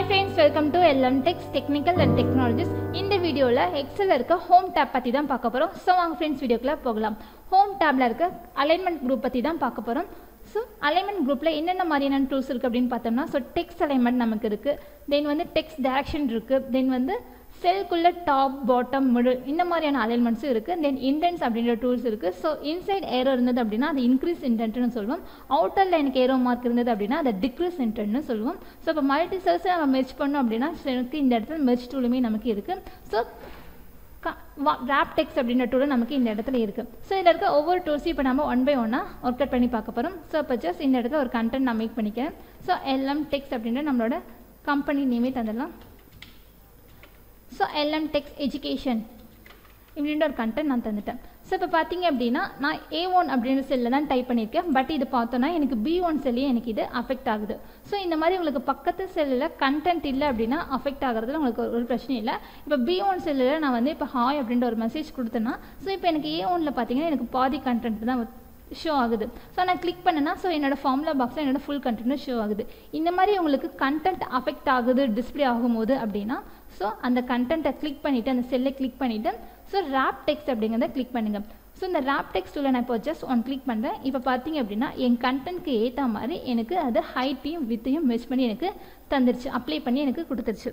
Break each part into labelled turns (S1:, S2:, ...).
S1: friends, welcome to LM Techs Technical and Technologies. In the video la Excel la irukka home tab பத்தி தான் பார்க்க போறோம். So வாங்க friends வீடியோக்குள்ள போகலாம். Home tab la irukka alignment group பத்தி தான் பார்க்க போறோம். So alignment group la என்னென்ன மாதிரியான tools இருக்கு அப்படினு பார்த்தோம்னா so text alignment நமக்கு இருக்கு. Then வந்து text direction இருக்கு. Then வந்து cell குள்ள top bottom middle இந்த மாதிரியான alignments இருக்கு. Then indents அப்படிங்கற tools இருக்கு. So inside error இருந்தது அப்படினா அது increase indent னு சொல்வோம். outer line க்கு error mark இருந்தது அப்படினா அது decrease indent னு சொல்வோம். So இப்ப multi cells நம்ம merge பண்ணோம் அப்படினா எனக்கு இந்த இடத்துல merge toolமே நமக்கு இருக்கு. So wrap text அப்படிங்கற tool நமக்கு இந்த இடத்துல இருக்கு. So இதல இருக்க ஒவ்வொரு tools இப்ப நாம one by one work out பண்ணி பார்க்க போறோம். So இப்ப just இந்த இடத்துல ஒரு content நான் மேக் பண்ணிக்கிறேன். So LM Text அப்படிங்கற நம்மளோட company name தந்தறலாம். So LM Text Education இப்படின்ற ஒரு கண்டென்ட் நான் தந்துட்டேன். ஸோ இப்போ பார்த்தீங்க அப்படின்னா நான் A1 அப்படின்ற செல்லில் தான் டைப் பண்ணியிருக்கேன். பட் இது பார்த்தோன்னா எனக்கு B1 செல்லையே எனக்கு இது அஃபெக்ட் ஆகுது. ஸோ இந்த மாதிரி உங்களுக்கு பக்கத்து செல்லில் கண்டென்ட் இல்லை அப்படின்னா அஃபெக்ட் ஆகிறதுல உங்களுக்கு ஒரு பிரச்சனை இல்லை. இப்போ B1 செல்லில் நான் வந்து இப்போ ஹாய் அப்படின்ற ஒரு மெசேஜ் கொடுத்தேன்னா ஸோ இப்போ எனக்கு A1ல் பார்த்தீங்கன்னா எனக்கு பாதி கண்டென்ட் தான் ஷோ ஆகுது. ஸோ நான் கிளிக் பண்ணேன்னா ஸோ என்னோடய ஃபார்முலா பாக்ஸில் என்னோடய ஃபுல் கண்டென்ட்டும் ஷோ ஆகுது. இந்த மாதிரி உங்களுக்கு கண்டென்ட் அஃபெக்ட் ஆகுது டிஸ்பிளே ஆகும்போது அப்படின்னா ஸோ அந்த கண்டென்ட்டை கிளிக் பண்ணிவிட்டு அந்த செல்லை கிளிக் பண்ணிவிட்டு ஸோ ரேப் டெக்ஸ்ட் அப்படிங்கிறத கிளிக் பண்ணுங்கள். ஸோ இந்த ரேப் டெக்ஸ்ட்டில் நான் இப்போ ஜஸ்ட் ஒன் கிளிக் பண்ணுறேன். இப்போ பார்த்தீங்க அப்படின்னா என் கண்டென்ட்க்கு ஏற்ற மாதிரி எனக்கு அது ஹைட்டையும் வித்தையும் மெஷ் பண்ணி எனக்கு தந்துருச்சு, அப்ளை பண்ணி எனக்கு கொடுத்துருச்சு.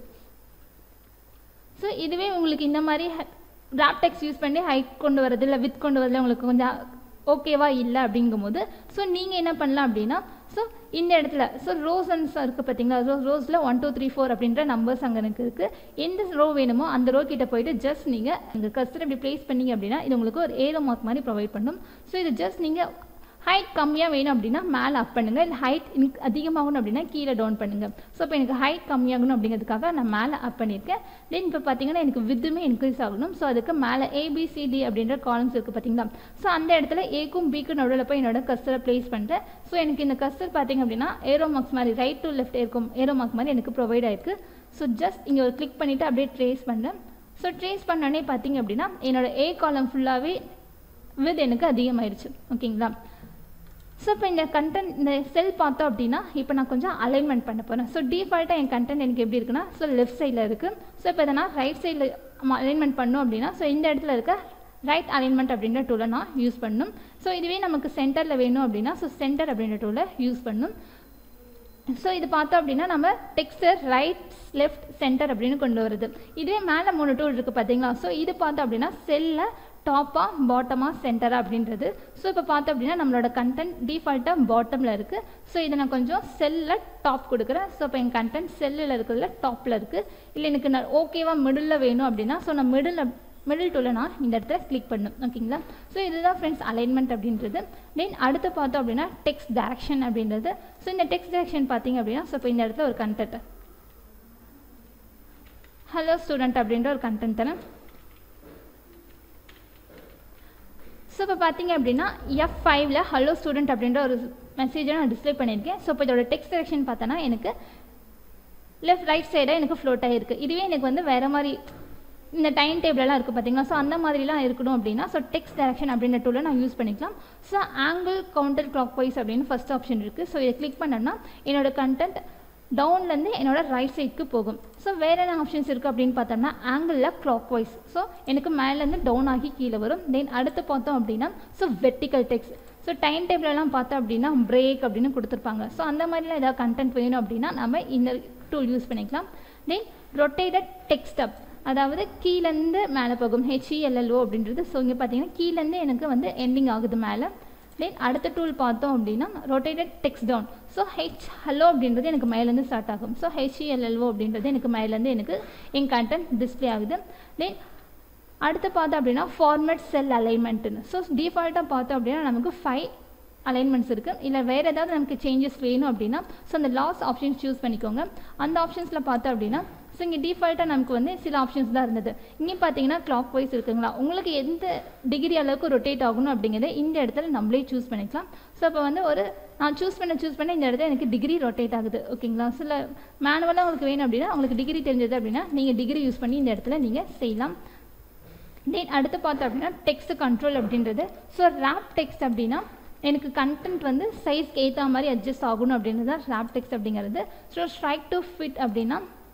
S1: ஸோ இதுவே உங்களுக்கு இந்த மாதிரி ரேப் டெக்ஸ்ட் யூஸ் பண்ணி ஹைட் கொண்டு வரது இல்லை வித் கொண்டு வரதுல உங்களுக்கு கொஞ்சம் ஓகேவா இல்லை அப்படிங்கும்போது ஸோ நீங்கள் என்ன பண்ணலாம் அப்படின்னா ஸோ இந்த இடத்துல ஸோ ரோசன்ஸ் இருக்குது பார்த்தீங்களா, ரோஸில் 1 2 3 4 அப்படின்ற நம்பர்ஸ் அங்கே எனக்கு இருக்குது. எந்த ரோ வேணுமோ அந்த ரோ கிட்ட போயிட்டு ஜஸ்ட் நீங்கள் உங்கள் கஸ்டர் இப்படி ப்ளேஸ் பண்ணிங்க அப்படின்னா இது உங்களுக்கு ஒரு ஏரோ மார்க் மாதிரி ப்ரொவைட் பண்ணும். ஸோ இது ஜஸ்ட் நீங்கள் ஹைட் கம்மியாக வேணும் அப்படின்னா மேலே அப் பண்ணுங்கள், இல்லை ஹைட் அதிகமாகணும் அப்படின்னா கீழே டவுன் பண்ணுங்கள். ஸோ இப்போ எனக்கு ஹைட் கம்மியாகணும் அப்படிங்கிறதுக்காக நான் மேலே அப் பண்ணியிருக்கேன். தென் இப்போ பார்த்தீங்கன்னா எனக்கு வித்துமே இன்க்ரீஸ் ஆகணும். ஸோ அதுக்கு மேலே ABCD அப்படின்ற காலம்ஸ் இருக்குது பார்த்தீங்களா. ஸோ அந்த இடத்துல ஏக்கும் பிக்கும் நடுவில் போய் என்னோட கஸ்டரை ப்ளேஸ் பண்ணிட்டேன். ஸோ எனக்கு இந்த கஸ்டர் பார்த்தீங்க அப்படின்னா ஏரோ மார்க்ஸ் மாதிரி ரைட் டு லெஃப்ட் இருக்கும் ஏரோ மார்க் மாதிரி எனக்கு ப்ரொவைட் ஆயிருக்கு. ஸோ ஜஸ்ட் இங்கே ஒரு கிளிக் பண்ணிவிட்டு அப்படியே ட்ரேஸ் பண்ணுறேன். ஸோ ட்ரேஸ் பண்ணோடனே பார்த்தீங்க அப்படின்னா என்னோட A காலம் ஃபுல்லாகவே வித் எனக்கு அதிகமாகிடுச்சு. ஓகேங்களா. ஸோ இப்போ இந்த கண்டென்ட் இந்த செல் பார்த்தோம் அப்படின்னா இப்போ நான் கொஞ்சம் அலைன்மெண்ட் பண்ண போகிறேன். ஸோ டிஃபால்ட்டாக என் கண்டென்ட் எனக்கு எப்படி இருக்குன்னா ஸோ லெஃப்ட் சைடில் இருக்குது. ஸோ இப்போ இதை நான் ரைட் சைடில் அலைன்மெண்ட் பண்ணோம் அப்படின்னா ஸோ இந்த இடத்துல இருக்க ரைட் அலைன்மெண்ட் அப்படின்ற டூலை நான் யூஸ் பண்ணணும். ஸோ இதுவே நமக்கு சென்டரில் வேணும் அப்படின்னா ஸோ சென்டர் அப்படின்ற டூலை யூஸ் பண்ணணும். ஸோ இது பார்த்தோம் அப்படின்னா நம்ம டெக்ஸ்டர் ரைட் லெஃப்ட் சென்டர் அப்படின்னு கொண்டு வருது. இதுவே மேலே 3 டூல் இருக்குது பார்த்தீங்களா. ஸோ இது பார்த்தோம் அப்படின்னா செல்லில் டாப்பாக பாட்டமாக சென்டராக அப்படின்றது. ஸோ இப்போ பார்த்தோம் அப்படின்னா நம்மளோட கண்டென்ட் டிஃபால்ட்டாக பாட்டமில் இருக்குது. ஸோ இதை நான் கொஞ்சம் செல்லில் டாப் கொடுக்குறேன். ஸோ இப்போ என் கண்டென்ட் செல்லில் இருக்கிறதுல டாப்பில் இருக்குது. இல்லை எனக்கு நான் ஓகேவா மிடில் வேணும் அப்படின்னா ஸோ நான் மிடில் டூலை நான் இந்த இடத்துல கிளிக் பண்ணணும். ஓகேங்களா. ஸோ இதுதான் ஃப்ரெண்ட்ஸ் அலைன்மெண்ட் அப்படின்றது. தென் அடுத்து பார்த்தோம் அப்படின்னா டெக்ஸ்ட் டைரக்ஷன் அப்படின்றது. ஸோ இந்த டெக்ஸ்ட் டைரக்ஷன் பார்த்தீங்க அப்படின்னா ஸோ இப்போ இந்த இடத்துல ஒரு கண்டென்ட் ஹலோ ஸ்டூடெண்ட் அப்படின்ற ஒரு கண்டென்ட் தரேன். ஸோ இப்போ பார்த்தீங்க அப்படின்னா F5ல் ஹலோ ஸ்டூடெண்ட் அப்படின்ற ஒரு மெசேஜை நான் டிஸ்பிளே பண்ணியிருக்கேன். ஸோ இப்போ இதோட டெக்ஸ்ட் டைரக்ஷன் பார்த்தோன்னா எனக்கு லெஃப்ட் ரைட் சைடாக எனக்கு ஃப்ளோட் ஆகிருக்கு. இதுவே எனக்கு வந்து வேறு மாதிரி இந்த டைம் டேபிளெலாம் இருக்குது பார்த்தீங்களா. ஸோ அந்த மாதிரிலாம் இருக்கணும் அப்படின்னா ஸோ டெக்ஸ்ட் டைரக்ஷன் அப்படின்ற டூலை நான் யூஸ் பண்ணிக்கலாம். So angle counter clockwise அப்படின்னு ஃபஸ்ட் ஆப்ஷன் இருக்குது. ஸோ இதை கிளிக் பண்ணோன்னா என்னோடய கண்டென்ட் டவுன்லேருந்து என்னோட ரைட் சைடுக்கு போகும். ஸோ வேறு என்ன ஆப்ஷன்ஸ் இருக்குது அப்படின்னு பார்த்தோம்னா ஆங்கிளில் கிளாக் வைஸ் ஸோ எனக்கு மேலேருந்து டவுன் ஆகி கீழே வரும். தென் அடுத்து பார்த்தோம் அப்படின்னா so vertical text. So time டேபிளெலாம் பார்த்தோம் அப்படின்னா பிரேக் அப்படின்னு கொடுத்துருப்பாங்க. ஸோ அந்த மாதிரிலாம் ஏதாவது கண்டென்ட் வேணும் அப்படின்னா நம்ம இந்த டூல் யூஸ் பண்ணிக்கலாம். தென் ரொட்டேட்டட் டெக்ஸ்ட் அப் அதாவது கீழேருந்து மேலே போகும் HELLO அப்படின்றது. ஸோ இங்கே பார்த்தீங்கன்னா கீழேருந்து எனக்கு வந்து எண்டிங் ஆகுது மேலே. தென் அடுத்த டூல் பார்த்தோம் அப்படின்னா rotated text down. So hello அப்படின்றது எனக்கு மேலேருந்து ஸ்டார்ட் ஆகும். ஸோ HELLO அப்படின்றது எனக்கு மேலேருந்து எனக்கு என் கண்டென்ட் டிஸ்பிளே ஆகுது. தென் அடுத்து பார்த்தோம் அப்படின்னா ஃபார்மேட் செல் அலைன்மெண்ட்டுன்னு. ஸோ டிஃபால்ட்டாக பார்த்தோம் அப்படின்னா நமக்கு 5 அலைன்மெண்ட்ஸ் இருக்குது. இல்லை வேறு ஏதாவது நமக்கு சேஞ்சஸ் வேணும் அப்படின்னா ஸோ அந்த லாஸ்ட் ஆப்ஷன்ஸ் சூஸ் பண்ணிக்கோங்க. அந்த ஆப்ஷன்ஸில் பார்த்தோம் அப்படின்னா ஸோ இங்கே டிஃபால்ட்டாக நமக்கு வந்து சில ஆப்ஷன்ஸ் தான் இருந்தது. இங்கே பார்த்தீங்கன்னா கிளாக் வைஸ் இருக்குங்களா, உங்களுக்கு எந்த டிகிரி அளவுக்கு ரொட்டேட் ஆகணும் அப்படிங்கிறத இந்த இடத்துல நம்மளே சூஸ் பண்ணிக்கலாம். ஸோ இப்போ வந்து ஒரு நான் சூஸ் பண்ண இந்த இடத்துல எனக்கு டிகிரி ரொட்டேட் ஆகுது. ஓகேங்களா. சில மேனுவலாக உங்களுக்கு வேணும் அப்படின்னா உங்களுக்கு டிகிரி தெரிஞ்சது அப்படின்னா நீங்கள் டிகிரி யூஸ் பண்ணி இந்த இடத்துல நீங்கள் செய்யலாம். தென் அடுத்து பார்த்தோம் அப்படின்னா டெக்ஸ்ட் கண்ட்ரோல் அப்படின்றது. ஸோ ரேப் டெக்ஸ்ட் அப்படின்னா எனக்கு கண்டென்ட் வந்து சைஸ்க்கு ஏற்ற மாதிரி அட்ஜஸ்ட் ஆகணும் அப்படின்றது தான் ரேப் டெக்ஸ்ட் அப்படிங்கிறது. ஸோ ஸ்ட்ரைக் டு ஃபிட் அப்படின்னா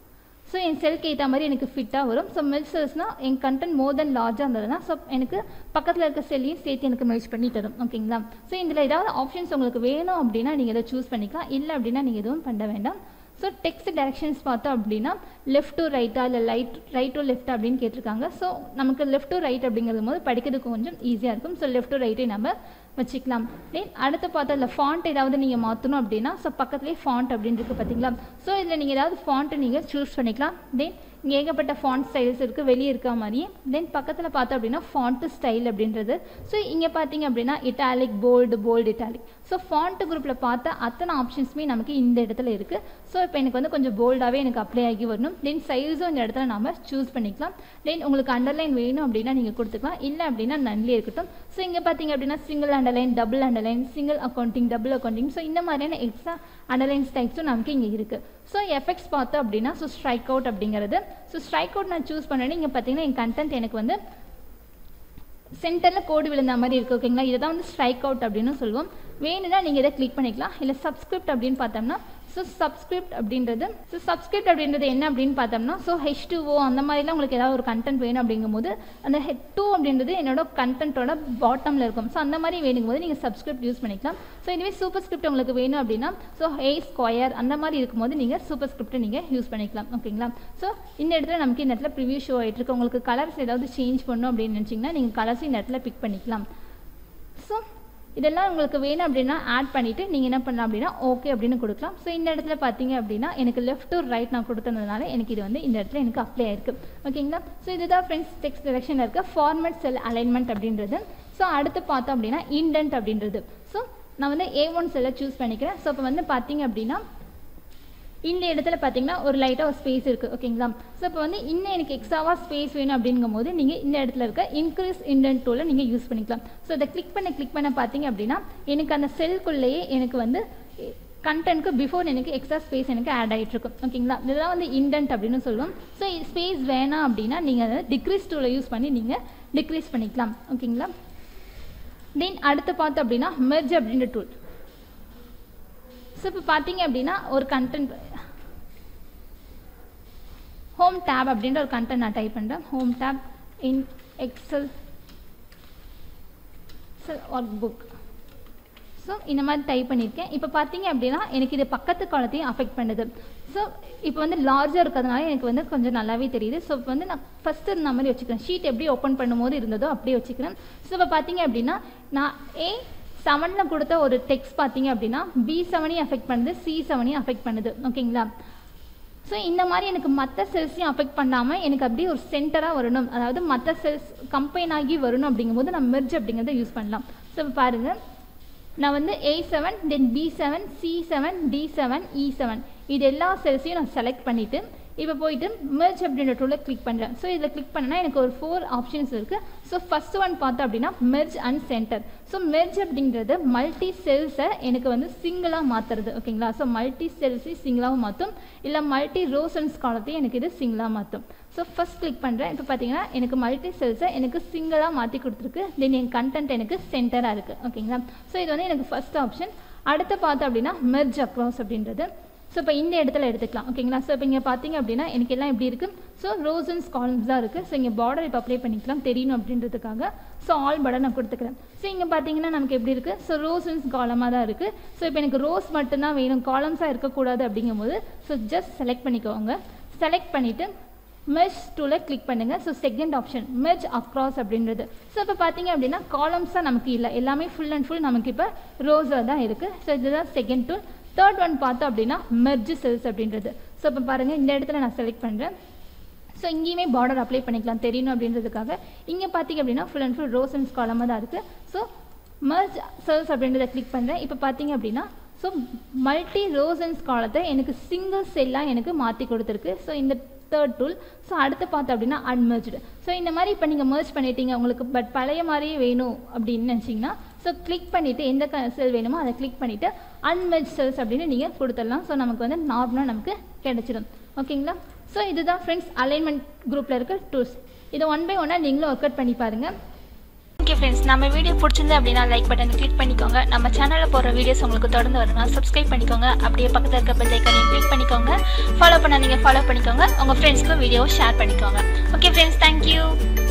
S1: ஸோ என் செல்க்கு ஏற்ற மாதிரி எனக்கு ஃபிட்டாக வரும். ஸோ மெர்ஜ் செல்ஸ்னால் என் கண்டென்ட் மோர் தென் லார்ஜாக இருந்ததுன்னா ஸோ எனக்கு பக்கத்தில் இருக்க செல்லையும் சேர்த்து எனக்கு மெர்ஜ் பண்ணி தரும். ஓகேங்களா? ஸோ இதில் ஏதாவது ஆப்ஷன்ஸ் உங்களுக்கு வேணும் அப்படின்னா நீங்கள் இதை சூஸ் பண்ணிக்கலாம். இல்லை அப்படின்னா நீங்கள் எதுவும் பண்ண வேண்டாம். ஸோ டெக்ஸ்ட் டைரக்ஷன்ஸ் பார்த்தோம் அப்படின்னா லெஃப்ட் டு ரைட்டா இல்லை ரைட் டு லெஃப்ட் அப்படின்னு கேட்டிருக்காங்க. ஸோ நமக்கு லெஃப்ட் டு ரைட் அப்படிங்கிறது போது படிக்கிறதுக்கு கொஞ்சம் ஈஸியாக இருக்கும். ஸோ லெஃப்ட் டு ரைட்டே நம்ம வச்சுக்கலாம். தென் அடுத்து பார்த்தா இல்லை ஃபாண்ட் ஏதாவது நீங்கள் மாற்றணும் அப்படின்னா ஸோ பக்கத்துலேயே ஃபாண்ட் அப்படின்னு இருக்குது பார்த்தீங்களா? ஸோ இதில் நீங்கள் ஏதாவது ஃபாண்ட்டு நீங்கள் சூஸ் பண்ணிக்கலாம். தென் இங்கே ஏகப்பட்ட ஃபாண்ட் ஸ்டைல்ஸ் இருக்குது வெளியே இருக்க மாதிரியே. தென் பக்கத்தில் பார்த்தோம் அப்படின்னா ஃபாண்ட்டு ஸ்டைல் அப்படின்றது. ஸோ இங்கே பார்த்தீங்க அப்படின்னா italic, bold italic. So font குரூப்பில் பார்த்தா அத்தனை ஆப்ஷன்ஸுமே நமக்கு இந்த இடத்துல இருக்குது. ஸோ இப்போ எனக்கு வந்து கொஞ்சம் போல்டாகவே எனக்கு அப்ளை ஆகி வரணும். தென் சைஸும் இந்த இடத்துல நம்ம சூஸ் பண்ணிக்கலாம். தென் உங்களுக்கு அண்டர்லைன் வேணும் அப்படின்னா நீங்கள் கொடுத்துக்கலாம். இல்லை அப்படின்னா நன்லே இருக்கட்டும். ஸோ இங்கே பார்த்தீங்க அப்படின்னா single underline, double underline, single accounting, double accounting. So இந்த மாதிரியான எக்ஸ்ட்ரா அண்டர்லைன்ஸ் டைப்ஸும் நமக்கு இங்கே இருக்குது. ஸோ எஃபெக்ட்ஸ் பார்த்தோம் அப்படின்னா ஸோ ஸ்ட்ரைக் அவுட் அப்படிங்கிறது. ஸோ ஸ்ட்ரைக் அவுட் நான் சூஸ் பண்ணேன்னு இங்கே பார்த்தீங்கன்னா என் கண்டென்ட் எனக்கு வந்து சென்டரில் கோடு விழுந்த மாதிரி இருக்குது. ஓகேங்களா? இதை தான் வந்து ஸ்ட்ரைக் அவுட் அப்படின்னு சொல்லுவோம். வேணும்னா நீங்கள் இதை கிளிக் பண்ணிக்கலாம். இல்லை சப்ஸ்கிரிப்ட் அப்படின்னு பார்த்தோம்னா ஸோ சப்ஸ்கிரிப்ட் அப்படின்றது என்ன அப்படின்னு பார்த்தோம்னா ஸோ H2O அந்த மாதிரிலாம் உங்களுக்கு ஏதாவது ஒரு கண்டென்ட் வேணும் அப்படிங்கும்போது அந்த H2 அப்படின்றது என்னோட கண்டென்ட்டோட பாட்டமில் இருக்கும். ஸோ அந்த மாதிரி வேணுங்கும்போது நீங்கள் சப்ஸ்கிரிப்ட் யூஸ் பண்ணிக்கலாம். ஸோ இதுவே சூப்பர் ஸ்கிரிப்ட் உங்களுக்கு வேணும் அப்படின்னா ஸோ A² அந்த மாதிரி இருக்கும்போது நீங்கள் சூப்பர் ஸ்கிரிப்டை நீங்கள் யூஸ் பண்ணிக்கலாம். ஓகேங்களா? ஸோ இந்த இடத்துல நமக்கு இந்த இடத்துல ப்ரிவியூ ஷோ ஆகிட்டு இருக்கு. உங்களுக்கு கலர்ஸ் ஏதாவது சேஞ்ச் பண்ணணும் அப்படின்னு நினச்சிங்கன்னா நீங்கள் கலர்ஸ் இந்த இடத்துல பிக் பண்ணிக்கலாம். ஸோ இதெல்லாம் உங்களுக்கு வேணும் அப்படின்னா ஆட் பண்ணிவிட்டு நீங்கள் என்ன பண்ணலாம் அப்படின்னா ஓகே அப்படின்னு கொடுக்கலாம். ஸோ இந்த இடத்துல பார்த்தீங்க அப்படின்னா எனக்கு லெஃப்ட் டு ரைட் நான் கொடுத்ததுனால எனக்கு இது வந்து இந்த இடத்துல எனக்கு அப்ளை ஆயிருக்கு. ஓகேங்களா? ஸோ இதுதான் ஃப்ரெண்ட்ஸ் டெக்ஸ்ட் டைரக்ஷனில் இருக்க ஃபார்மேட் செல் அலைன்மெண்ட் அப்படின்றது. ஸோ அடுத்து பார்த்தோம் அப்படின்னா இண்டென்ட் அப்படின்றது. ஸோ நான் வந்து A1 செல்லை சூஸ் பண்ணிக்கிறேன். ஸோ இப்போ வந்து பார்த்தீங்க அப்படின்னா இந்த இடத்துல பார்த்தீங்கன்னா ஒரு லைட்டாக ஒரு ஸ்பேஸ் இருக்குது. ஓகேங்களா? ஸோ இப்போ வந்து இன்னும் எனக்கு எக்ஸ்ட்ராவாக ஸ்பேஸ் வேணும் அப்படிங்கும் போது நீங்கள் இந்த இடத்துல இருக்க இன்க்ரீஸ் இண்டென்ட் டூலை நீங்கள் யூஸ் பண்ணிக்கலாம். ஸோ இதை கிளிக் பண்ண பார்த்தீங்க அப்படின்னா எனக்கு அந்த செல்குள்ளேயே எனக்கு வந்து கண்டென்ட்க்கு பிஃபோர் எனக்கு எக்ஸ்ட்ரா ஸ்பேஸ் எனக்கு ஆட் ஆகிட்டு இருக்கும். ஓகேங்களா? இதெல்லாம் வந்து இண்டென்ட் அப்படின்னு சொல்லுவோம். ஸோ ஸ்பேஸ் வேணாம் அப்படின்னா நீங்கள் அதை டிக்ரீஸ் டூலை யூஸ் பண்ணி நீங்கள் டிக்ரீஸ் பண்ணிக்கலாம். ஓகேங்களா? தென் அடுத்து பார்த்தோம் அப்படின்னா மெர்ஜ் அப்படின்ற டூல். ஸோ இப்போ பார்த்தீங்க அப்படின்னா ஒரு கண்டென்ட் ஹோம் டேப் அப்படின்ற ஒரு கண்டென்ட் நான் டைப் பண்ணுறேன். Home tab in Excel workbook. So இந்த மாதிரி டைப் பண்ணியிருக்கேன். இப்போ பார்த்தீங்க அப்படின்னா எனக்கு இது பக்கத்து காலத்தையும் அஃபெக்ட் பண்ணுது. ஸோ இப்போ வந்து லார்ஜாக இருக்கிறதுனால எனக்கு வந்து கொஞ்சம் நல்லாவே தெரியுது. ஸோ இப்போ வந்து நான் ஃபஸ்ட்டு இருந்த மாதிரி வச்சுக்கிறேன். ஷீட் எப்படி ஓப்பன் பண்ணும்போது இருந்ததோ அப்படியே வச்சுக்கிறேன். ஸோ இப்போ பார்த்தீங்க அப்படின்னா நான் A7 கொடுத்த ஒரு டெக்ஸ்ட் பார்த்தீங்க அப்படின்னா B7ஐயும் அஃபெக்ட் பண்ணுது, C7ஐயும் அஃபெக்ட் பண்ணுது. ஓகேங்களா? ஸோ இந்த மாதிரி எனக்கு மற்ற செல்ஸையும் அஃபெக்ட் பண்ணாமல் எனக்கு அப்படியே ஒரு சென்டராக வரணும், அதாவது மற்ற செல்ஸ் கம்பைன் ஆகி வரணும் அப்படிங்கும்போது நம்ம மெர்ஜ் அப்படிங்கிறத யூஸ் பண்ணலாம். ஸோ இப்போ பாருங்கள், நான் வந்து A7 தென் B7 C7 D7 E7 இது எல்லா செல்ஸையும் நான் செலக்ட் பண்ணிவிட்டு இப்போ போயிட்டு மெர்ஜ் அப்படின்ற டூலில் கிளிக் பண்ணுறேன். ஸோ இதில் கிளிக் பண்ணால் எனக்கு ஒரு 4 ஆப்ஷன்ஸ் இருக்குது. ஸோ ஃபஸ்ட் ஒன் பார்த்தோம் அப்படின்னா merge and center. So merge அப்படின்றது மல்டி செல்ஸை எனக்கு வந்து சிங்கிளாக மாற்றுறது. ஓகேங்களா? ஸோ மல்டி செல்ஸையும் சிங்கிளாகவும் மாற்றும், இல்லை மல்டி ரோஸ் அண்ட் காலத்தையும் எனக்கு இது சிங்கிளாக மாற்றும். ஸோ ஃபஸ்ட் கிளிக் பண்ணுறேன். இப்போ பார்த்தீங்கன்னா எனக்கு மல்டி செல்ஸை எனக்கு சிங்கிளாக மாற்றி கொடுத்துருக்கு. தென் என் கண்டென்ட் எனக்கு சென்டராக இருக்குது. ஓகேங்களா? ஸோ இது வந்து எனக்கு ஃபஸ்ட் ஆப்ஷன். அடுத்து பார்த்தோம் அப்படின்னா மெர்ஜ் அக்ராஸ் அப்படின்றது. ஸோ இப்போ இந்த இடத்துல எடுத்துக்கலாம். ஓகேங்களா? ஸோ இப்போ இங்கே பார்த்தீங்க அப்படின்னா எனக்கு எல்லாம் எப்படி இருக்குது, ஸோ ரோஸ் அண்ட் காலம்ஸ் தான் இருக்குது. ஸோ இங்கே பார்டர் இப்போ அப்ளை பண்ணிக்கலாம் தெரியணும் அப்படின்றதுக்காக. ஸோ ஆல் பட்டன் நான் கொடுத்துக்கிறேன். ஸோ இங்கே பார்த்தீங்கன்னா நமக்கு எப்படி இருக்குது, ஸோ ரோஸ் அண்ட் காலமாக தான் இருக்குது. ஸோ இப்போ எனக்கு ரோஸ் மட்டும்தான் வேணும், காலம்ஸாக இருக்கக்கூடாது அப்படிங்கும்போது ஸோ ஜஸ்ட் செலக்ட் பண்ணிக்கோங்க. செலக்ட் பண்ணிவிட்டு மெர்ஜ் டூலை கிளிக் பண்ணுங்கள். So second option merge across அப்படின்றது. ஸோ இப்போ பார்த்தீங்க அப்படின்னா காலம்ஸாக நமக்கு இல்லை, எல்லாமே ஃபுல் அண்ட் ஃபுல் நமக்கு இப்போ ரோஸாக தான் இருக்குது. ஸோ இதுதான் செகண்ட் டூல். தேர்ட் ஒன் பார்த்தோம் அப்படின்னா மெர்ஜ் செல்ஸ் அப்படின்றது. ஸோ இப்போ பாருங்கள், இந்த இடத்துல நான் செலக்ட் பண்ணுறேன். ஸோ இங்கேயுமே பார்டர் அப்ளை பண்ணிக்கலாம் தெரியணும் அப்படின்றதுக்காக. இங்கே பார்த்தீங்க அப்படின்னா full and full rows and காலமாக தான் இருக்குது. ஸோ மெர்ஜ் செல்ஸ் அப்படின்றத கிளிக் பண்ணுறேன். இப்போ பார்த்தீங்க அப்படின்னா ஸோ மல்டி ரோஸ் அண்ட் காலத்தை எனக்கு சிங்கிள் செல்லாக எனக்கு மாற்றி கொடுத்துருக்கு. ஸோ இந்த தேர்ட் டூல். ஸோ அடுத்து பார்த்தோம் அப்படின்னா அன்மெர்ஜ்டு. ஸோ இந்த மாதிரி இப்போ நீங்கள் மெர்ஜ் பண்ணிட்டீங்க உங்களுக்கு, பட் பழைய மாதிரியே வேணும் அப்படின்னு நினச்சிங்கன்னா ஸோ கிளிக் பண்ணிவிட்டு எந்த செல் வேணுமோ அதை கிளிக் பண்ணிவிட்டு அன்மெர்ஜ் செல்ஸ் அப்படின்னு நீங்கள் கொடுத்துடலாம். ஸோ நமக்கு வந்து நார்மலாக நமக்கு கிடைச்சிடும். ஓகேங்களா? ஸோ இதுதான் ஃப்ரெண்ட்ஸ் அலைன்மெண்ட் குரூப்பில் இருக்க டூல்ஸ். இதை ஒன் பை ஒன்னாக நீங்களும் ஒர்க் அவுட் பண்ணி பாருங்கள்.
S2: Thank you ஃப்ரெண்ட்ஸ், நம்ம வீடியோ பிடிச்சிருந்து அப்படின்னா லைக் பட்டனை கிளிக் பண்ணிக்கோங்க. நம்ம சேனலில் போகிற வீடியோஸ் உங்களுக்கு தொடர்ந்து வரணும்னா சப்ஸ்கிரைப் பண்ணிக்கோங்க. அப்படியே பக்கத்தில் இருக்க பெல் ஐக்கானையும் கிளிக் பண்ணிக்கோங்க. ஃபாலோ பண்ண நீங்கள் ஃபாலோ பண்ணிக்கோங்க. உங்கள் ஃப்ரெண்ட்ஸ்க்கு வீடியோவை ஷேர் பண்ணிக்கோங்க. Okay friends, thank you.